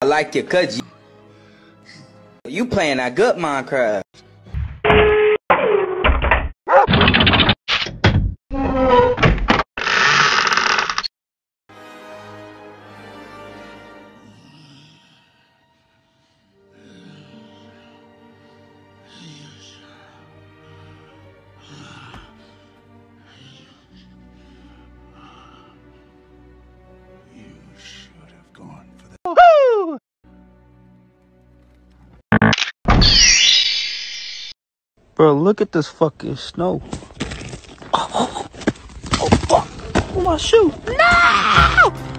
I like your cut. You playing that good Minecraft. Bro, look at this fucking snow. Oh, fuck. Oh, my shoe. No!